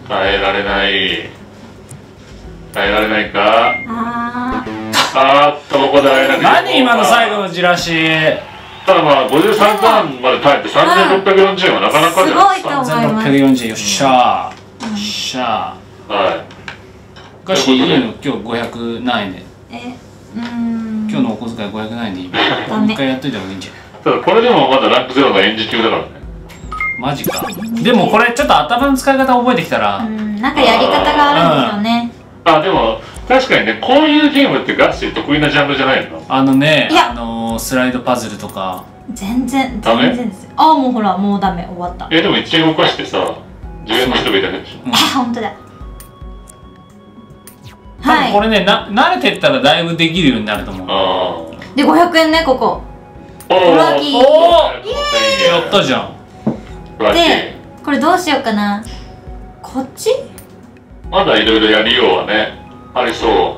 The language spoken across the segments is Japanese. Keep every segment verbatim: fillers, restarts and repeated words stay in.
変えられない。変えられないか。 ああーっとここで会えなくて。 何今の最後のじらし。 ただまあごじゅうさんターンまで耐えてさんぜんろっぴゃくよんじゅうえんはなかなかじゃないですか。 すごいと思います。 さんぜんろっぴゃくよんじゅうよっしゃー、よっしゃー。 はい。 おかしいの今日ごひゃく何円で。 え、うーん。 今日のお小遣いごひゃく何円でいい。 ダメもう一回やっといた方がいいんじゃない。 ただこれでもまだランクゼロの演じ中だからね。 マジか。でもこれちょっと頭の使い方覚えてきたら、 うん、なんかやり方があるんですよね。 あ、でも確かにね、こういうゲームってガッシー得意なジャンルじゃないの？ あのね、 いやあのー、スライドパズルとか。 全然ダメ全然ですよ。あ、もうほらもうダメ、終わった。 え、でもいちえん動かしてさ、じゅうえんの人がいただけでしょ。 うん、 あ、本当だ。 多分こはれね、な慣れてったらだいぶできるようになると思う。 あい。でごひゃくえんね、ここ。 あ。おラッキーおー、やったじゃん。 ラッキー。 で、これどうしようかな。こっちまだいろいろやりようはね、ありそう。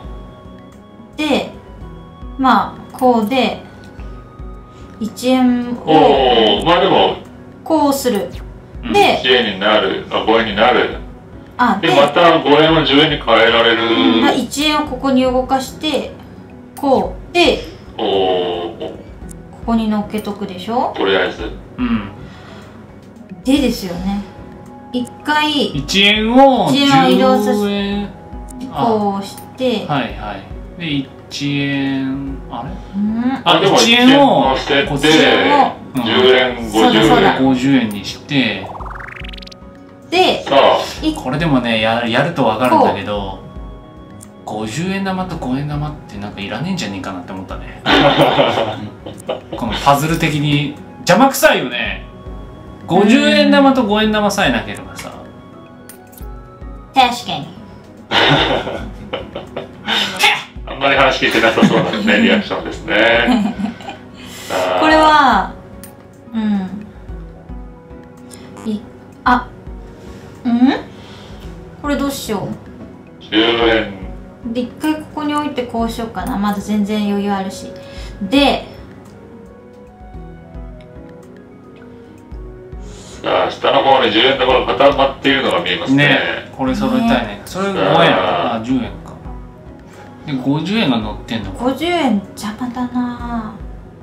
で、まあこうでいちえんをおお、まあでもこうする。 うんでいちえんになる、あ、ごえんになる。 あ、でで、またごえんをじゅうえんに変えられる。 まあいちえんをここに動かしてこうでおお、 ここに乗っけとくでしょ。 とりあえず。 うん。 でですよね、一回いちえんをいちえんを移動させじゅうえん。あ、 こうしてはいはい。で、いちえん、あれうんあ、 でもいちえんをいちえんを捨ててこっちでをじゅうえん、 そうだそうだごじゅうえん。 ごじゅうえんにして、 でさあ、 いこれでもね、ややるとわかるんだけど、ごじゅうえん玉とごえん玉ってなんかいらねえんじゃねえかなって思ったね。このパズル的に邪魔くさいよね。ごじゅうえん玉とごえん玉さえなければさ。 確かにあんまり話聞いてなさそうなね、リアクションですね。さあこれはうんいあうんこれどうしよじゅうえん。 う。で一回ここに置いてこうしようかな。まだ全然余裕あるし。でさあ、下の方にじゅうえん玉が固まっているのが見えますね。 ね、これ揃えたいね。それごえん、 あーあ、じゅうえんか。で、ごじゅうえんが乗ってんのか。 ごじゅうえん邪魔だな。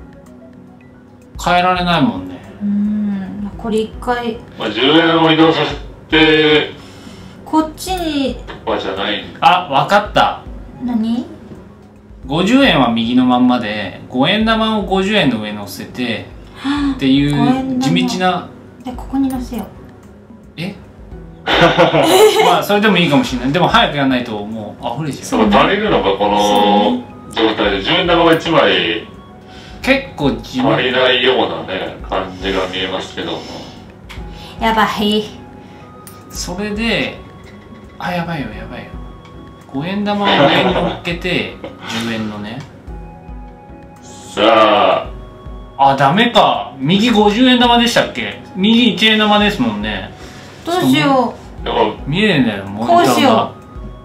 変えられないもんね。 うーんこれ一回まあ、じゅうえんを移動させてこっちにとかじゃない。 あ、わかった。 何ごじゅうえんは右のまんまで、ごえん玉をごじゅうえんの上に乗せてっていごえんう玉地道な。 でここに乗せよう。 えまあそれでもいいかもしれない。でも早くやらないともう溢れちゃう。 だから足りるのがこの状態でじゅうえん玉がいちまい結構地味。 足りないようなね感じが見えますけども。 やばい。 それで、あ、やばいよやばいよ。ごえん玉を上に乗っけてじゅうえんのね。 さあ、 あ、ダメか。右ごじゅうえん玉でしたっけ。右いちえん玉ですもんね。 どうしよでも見えねえんだよモニタこうしよーが。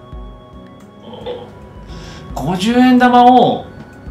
ごじゅうえん玉を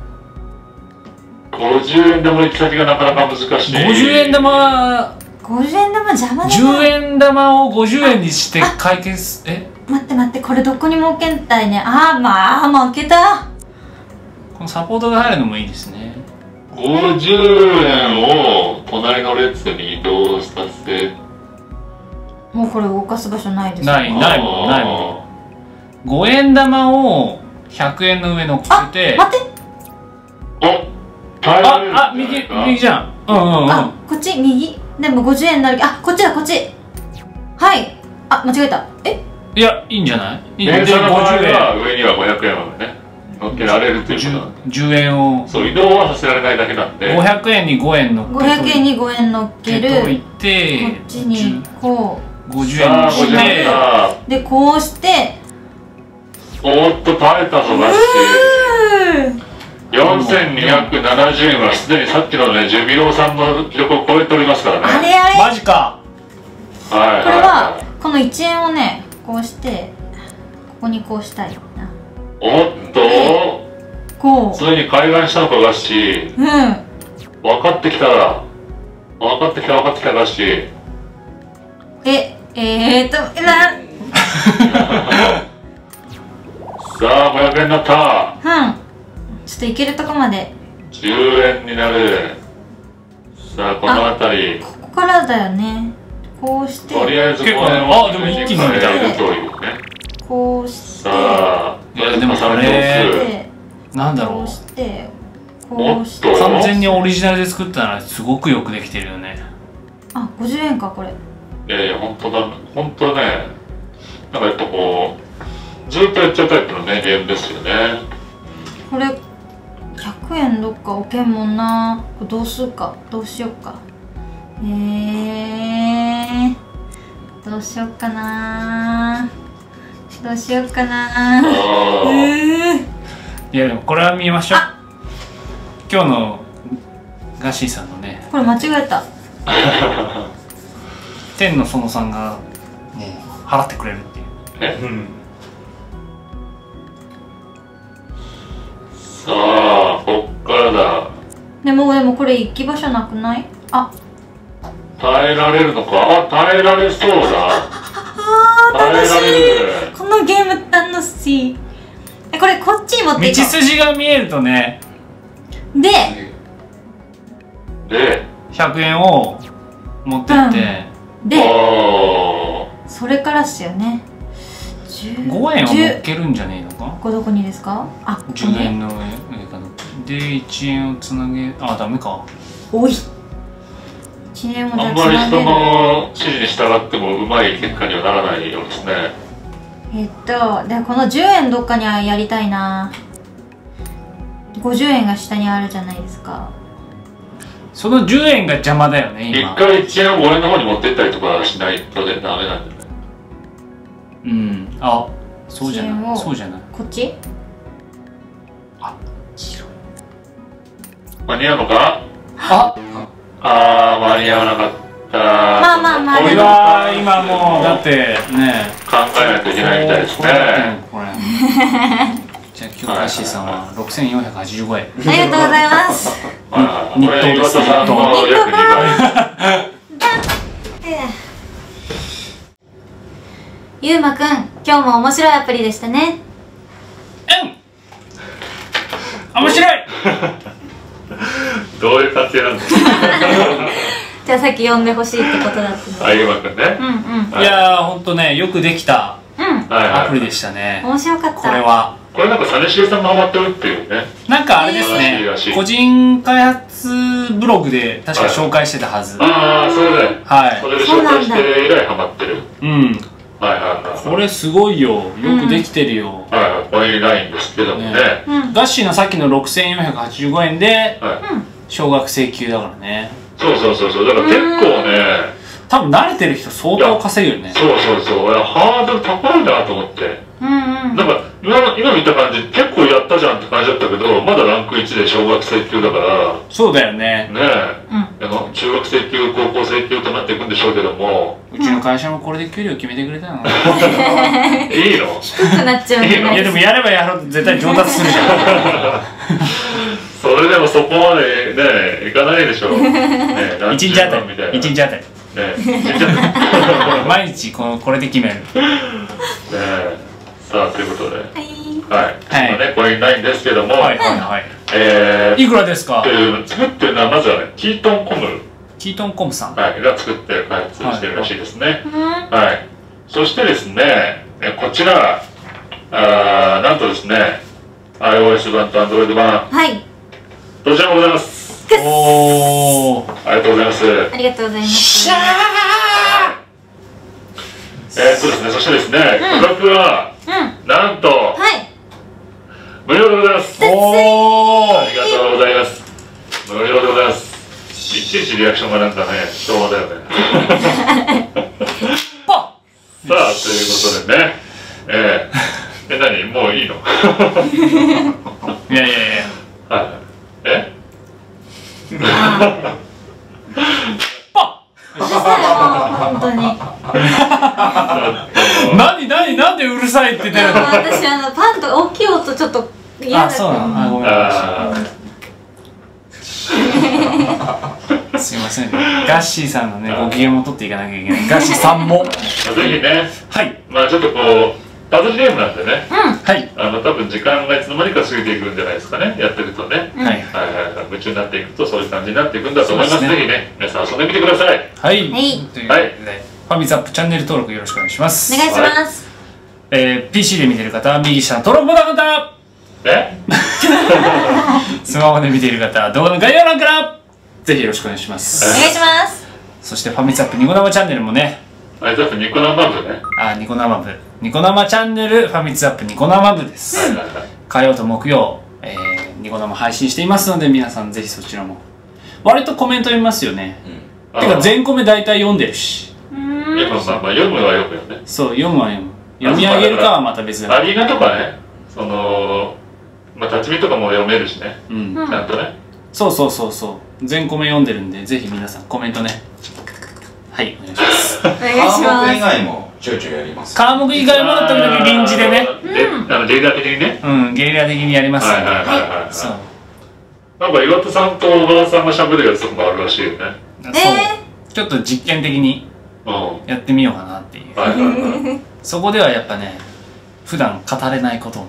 ごじゅうえん玉の行き先がなかなか難しい。 ごじゅうえん玉う。ごじゅうえん玉邪魔だな。 じゅうえん玉をごじゅうえんにして解決。え、 待って待って、これどこにも置けんたいね。あーまあ負けた。 このサポートが入るのもいいですね。 ごじゅうえんを隣の列に移動させ。 もうこれ動かす場所ないです。 ないないもんないもん。ごえん玉をひゃくえんの上乗っあ、 けて。 待って。 お、耐えられるんじあ、あ、 ゃない右か。 右じゃん。うんうんうん。 あ、こっち右。でもごじゅうえんになる。あ、こっちだこっち。はい。あ、間違えた。え？ いや、いいんじゃない？いいん電車の場合ごじゅうえん。 は上にはごひゃくえんまでね乗っけられるということなんで。 じゅうえんをそう、移動はさせられないだけなんで。 ごひゃくえんにごえん乗っけとごひゃくえんにごえん乗っける。 といこてっちにこごじゅうえんさあ、 にしごじゅうえんてだ。 う。で、こうして。 おーっと耐えたぞガッシー。よんせんにひゃくななじゅうえんはすでにさっきのねジュビローさんの記録を超えておりますからね。 あれあれ。 マジか。 はいこれははこのいちえんをね、こうしてここにこうしたいな。 い。おっとこついに海岸したのかガッシー。 う。うん。 分かってきた分かってきた分かってきたガッシー。 え、えーと、な、 さあごひゃくえんになった。 うんちょっといけるとこまで。 じゅうえんになる。さあこの辺りここからだよね。こうしてとりあえずごえんあでも一気に伸びた変えるというね。 こうしてさあいやでもこれでなんだろうこうしてこうしておっと完全にオリジナルで作ったならすごくよくできてるよね。 あごじゅうえんかこれ。 いやいや本当だ本当ね。なんかやっぱこうずっとやっちゃうタイプのねゲームですよね。 これひゃくえんどっか置けんもんな。これどうするかどうしよっか。えー、どうしよっかなどうしよっかなあえー、 いやでもこれは見ましょう。今日のガッシーさんのねこれ間違えた。 天の園さんがね払ってくれるっていう。 えうんさあこっからだ。 でもでもこれ行き場所なくない？あ耐えられるのか。あ耐えられそうだ。 あー楽し耐えられる。 い。このゲーム楽しい。えこれこっちに持っていこ道筋が見えるとねう。ででひゃくえんを持ってって、 でおーそれからっすよね。じゅうごえんをじゅう乗っけるんじゃねえのか。 ここどこにですか？あここじゅうえんね。 の上かな。でいちえんをつなげあダメか。 おいいちえんをじゃあんまり人あつなげる。 の指示に従ってもうまい結果にはならないようですね。 えっとでこのじゅうえんどっかにはやりたいな。ごじゅうえんが下にあるじゃないですか。 そのじゅうえんが邪魔だよね一今。 回いちえんをごえんの方に持ってったりとかしないとでダメなんだよね。 うんあそうじゃいちえんをないそうじゃない。 こっち？ あ白い。 間に合うのか。 ああー間に合わなかった。 まあまあまあこれこれは今もうだってね考えないといけないみたいですこうやってね。 これじゃあ今日ガッシーさんはろくせんよんひゃくはちじゅうごえん。 ありがとうございますあー日これ岩当です田さんの日約にばい。 ゆうまくん今日も面白いアプリでしたね。 うん面白い。 どういう感じなんですか。 じゃあさっき呼んでほしいってことだったので。 あゆまくんね。 うんうんいやーほんとねよくできたうんはいはい。 アプリでしたね。 面白かった。 これはこれなんか実重さんがハマってるっていうね。 なんかあれですらしいねらしい個人開発ブログで確か紹介してたはず。 ああそれで。 はいそれで紹介して以来ハマってる。 うんはいはいはい。 これすごいよよくできてるよ。 はいはいこれないんですけどもね。 ねうんガッシーのさっきのろくせんよんひゃくはちじゅうごえんではい。 小学生級だからね。 そうそうそうそうだから結構ね。 多分慣れてる人相当稼ぐよね。 そうそうそう。いやハードル高いなと思って。 うんうんなんか今の今見た感じ結構やったじゃんって感じだったけどまだランクいちで小学生級だからそうだよね。 ねえ、あの中学生級高校生級となっていくんでしょうけどもうちの会社もこれで給料決めてくれたよな。 いいの低くなっちゃうんじゃないいやでもやればやると絶対上達するじゃん。 それでもそこまでねいかないでしょうねえ一日あたりみたいな一日あたりねえ一日あたり毎日このこれで決める。 ねえさあということではいはい、 はいまあねこれないんですけども、 はいはいはい。 えー、 いくらですかえ。ー作ってるのはまずはねキートンコム、 キートンコムさん。 はい、が作って開発してるらしいですね、 うんはい、そしてですね、えこちら、あーなんとですね、iOS 版と Android 版、 はいどちらもございます。 おお。 ありがとうございます。 ありがとうございますえーっとですね、そしてですね、価格は、 うんなんと、 はい無料でございます。 おお。 ありがとうございます。無料でございます。いちいちリアクションがなんかね、昭和だよね。 パさあ、ということでね、えー、え、何もういいのッ。いやいやいや。 はい。えパうるさいもう本当にッ。何何なんでうるさいって出るの。 私あのパンと大きい音ちょっと嫌だあそうなの。あごめん。 あすいませんね。ガッシーさんのねご機嫌も取っていかなきゃいけない。ガッシーさんも。 ーぜひね、 はい。 まあちょっとこう、 パズルゲームなんでね、 はいあの多分時間がいつの間にか過ぎていくんじゃないですかね、やってるとね。 うんはいはいはいはい、夢中になっていくとそういう感じになっていくんだと思います。 そうですねぜひね、皆さん遊んでみてください。 はいはいということで、ファミツアップチャンネル登録よろしくお願いしますお願いします。 えー、ピーシー で見てる方は右下の登録ボタンボタン、 えスマホで見ている方は動画の概要欄からぜひよろしくお願いしますお願いします。 そしてファミツアップニコ生チャンネルもね、 あれだってニコ生部ね。 あ、ニコ生部ニコ生チャンネルファミツアップニコ生部です、 はいはいはい。 火曜と木曜、えー、ニコ生配信していますので皆さんぜひそちらも割とコメント読みますよね、 うん、 てか全コメ大体読んでるし、 うーん。 いやまあまあまあ読むは読むよね。 そう読むは読む、読み上げるかはまた別だアリーナとかね、そのまあ立ち見とかも読めるしね、 うん、 うんちゃんとね。 そうそうそうそう全コメ読んでるんでぜひ皆さんコメントね、はいお願いしますお願いし科目以ます。 外もちょいちょいやります。 科目以外も時々臨時でね、 で、あのゲリラ的にね。 うんゲリラ的にやりますはいんで、 はいはいはい。 そうなんか岩田さんと小川さんが喋るやつとかもあるらしいよね。 そう、 えちょっと実験的にうん。はやってみようかなっていう、 いはいはい。 そこではやっぱね普段語れないことをね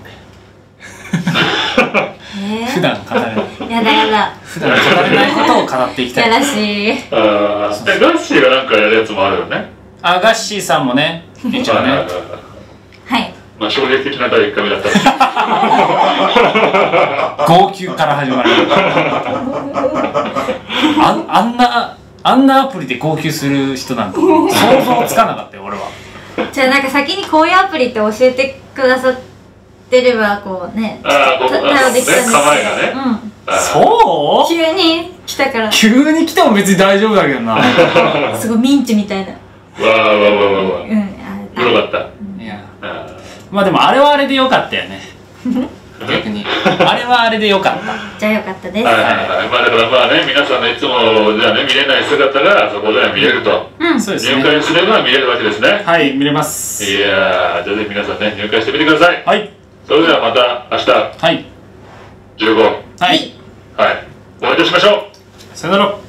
え普段語れないやだやだ。 普段語れないことを語っていきたい。 やらしい。 ああ、え、ガッシーがなんかやるやつもあるよね。 あ、ガッシーさんもね一応ねはいはいはいはい。 はい。 まあ衝撃的なだいいっかいめだったし。 号泣から始まるああんなあんなアプリで号泣する人なんか想像つかなかったよ俺は。 じゃあなんか先にこういうアプリって教えてくださってればこうね。 ああ、ここ、 た対応できたんですけど構えがね。 うん。 あーそう急に来たから急に来ても別に大丈夫だけどなすごいミンチみたいな。 わーわーわーわーわうん。 ー。 あよかった。 いやあまあでもあれはあれでよかったよね逆にあれはあれでよかったじゃあよかったです。 ーはいはいはい。まあだからまあね、皆さんのいつもじゃあね、見れない姿がそこでは見れると。 うん。 そうです入ね会すれば見れるわけですね。 はい見れますいやー、じゃあぜひ皆さんね、入会してみてください。 はいそれではまた明日はいじゅうご、 はいはい、お会いいたしましょう。 さよなら。